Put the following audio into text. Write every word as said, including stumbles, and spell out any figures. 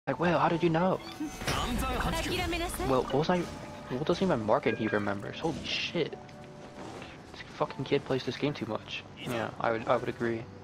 Like, well, how did you know? Well, what was I? What doesn't even market he remembers? Holy shit! This fucking kid plays this game too much. Yeah, I would, I would agree.